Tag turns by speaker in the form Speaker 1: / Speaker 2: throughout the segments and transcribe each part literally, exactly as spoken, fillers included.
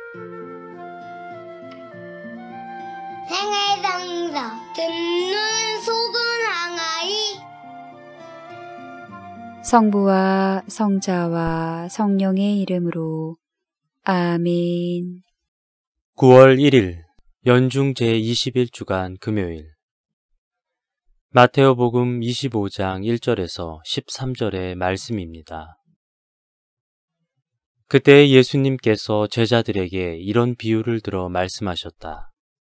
Speaker 1: 생애장사 듣는 속은 항아리.
Speaker 2: 성부와 성자와 성령의 이름으로 아멘.
Speaker 3: 구월 일일 연중 제이십일 주간 금요일. 마테오복음 이십오 장 일 절에서 십삼 절의 말씀입니다. 그때 예수님께서 제자들에게 이런 비유를 들어 말씀하셨다.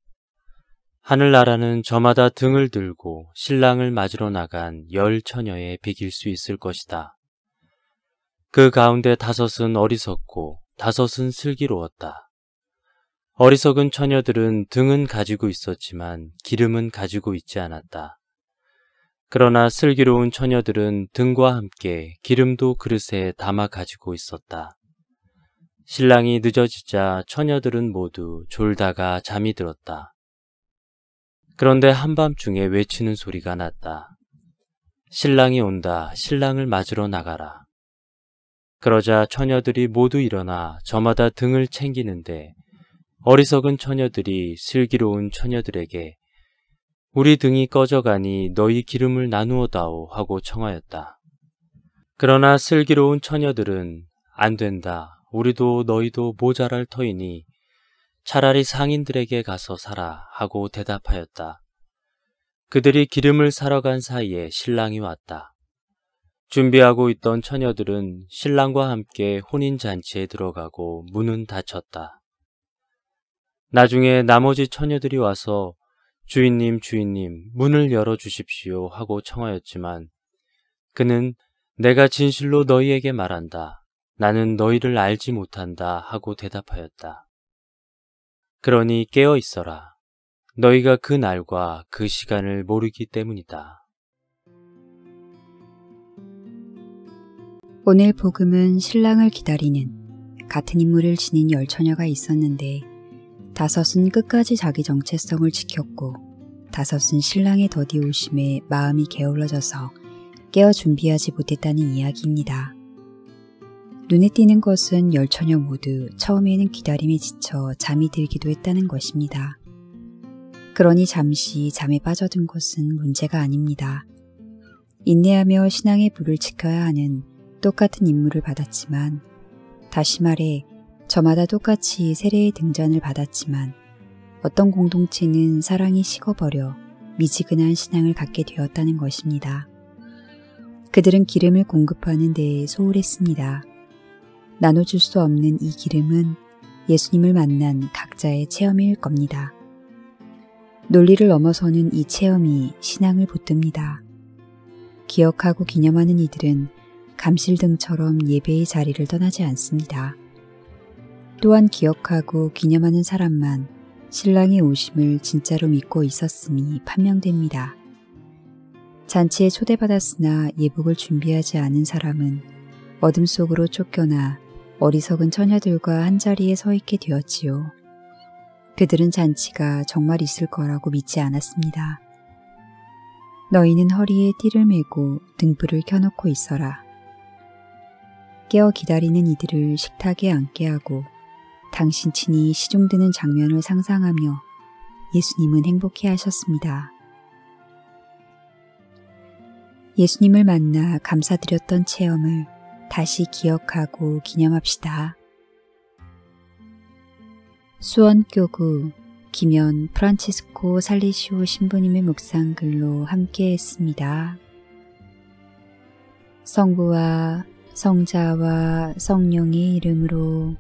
Speaker 3: 하늘나라는 저마다 등을 들고 신랑을 맞으러 나간 열 처녀에 비길 수 있을 것이다. 그 가운데 다섯은 어리석고 다섯은 슬기로웠다. 어리석은 처녀들은 등은 가지고 있었지만 기름은 가지고 있지 않았다. 그러나 슬기로운 처녀들은 등과 함께 기름도 그릇에 담아 가지고 있었다. 신랑이 늦어지자 처녀들은 모두 졸다가 잠이 들었다. 그런데 한밤중에 외치는 소리가 났다. 신랑이 온다, 신랑을 맞으러 나가라. 그러자 처녀들이 모두 일어나 저마다 등을 챙기는데 어리석은 처녀들이 슬기로운 처녀들에게 우리 등이 꺼져가니 너희 기름을 나누어 다오 하고 청하였다. 그러나 슬기로운 처녀들은 안 된다. 우리도 너희도 모자랄 터이니 차라리 상인들에게 가서 사라 하고 대답하였다. 그들이 기름을 사러 간 사이에 신랑이 왔다. 준비하고 있던 처녀들은 신랑과 함께 혼인잔치에 들어가고 문은 닫혔다. 나중에 나머지 처녀들이 와서 주인님, 주인님, 문을 열어주십시오 하고 청하였지만 그는 내가 진실로 너희에게 말한다. 나는 너희를 알지 못한다 하고 대답하였다. 그러니 깨어 있어라. 너희가 그 날과 그 시간을 모르기 때문이다.
Speaker 2: 오늘 복음은 신랑을 기다리는 같은 임무를 지닌 열 처녀가 있었는데 다섯은 끝까지 자기 정체성을 지켰고 다섯은 신랑의 더디 오심에 마음이 게을러져서 깨어 준비하지 못했다는 이야기입니다. 눈에 띄는 것은 열 처녀 모두 처음에는 기다림에 지쳐 잠이 들기도 했다는 것입니다. 그러니 잠시 잠에 빠져든 것은 문제가 아닙니다. 인내하며 신앙의 불을 지켜야 하는 똑같은 임무를 받았지만, 다시 말해 저마다 똑같이 세례의 등잔을 받았지만 어떤 공동체는 사랑이 식어버려 미지근한 신앙을 갖게 되었다는 것입니다. 그들은 기름을 공급하는 데에 소홀했습니다. 나눠줄 수 없는 이 기름은 예수님을 만난 각자의 체험일 겁니다. 논리를 넘어서는 이 체험이 신앙을 붙듭니다. 기억하고 기념하는 이들은 감실등처럼 예배의 자리를 떠나지 않습니다. 또한 기억하고 기념하는 사람만 신랑의 오심을 진짜로 믿고 있었음이 판명됩니다. 잔치에 초대받았으나 예복을 준비하지 않은 사람은 어둠 속으로 쫓겨나 어리석은 처녀들과 한자리에 서 있게 되었지요. 그들은 잔치가 정말 있을 거라고 믿지 않았습니다. 너희는 허리에 띠를 메고 등불을 켜놓고 있어라. 깨어 기다리는 이들을 식탁에 앉게 하고 당신 친히 시중드는 장면을 상상하며 예수님은 행복해 하셨습니다. 예수님을 만나 감사드렸던 체험을 다시 기억하고 기념합시다. 수원교구 김연 프란치스코 살리시오 신부님의 묵상글로 함께했습니다. 성부와 성자와 성령의 이름으로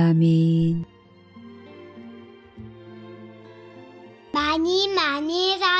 Speaker 2: 아멘.
Speaker 1: 많이 많이 사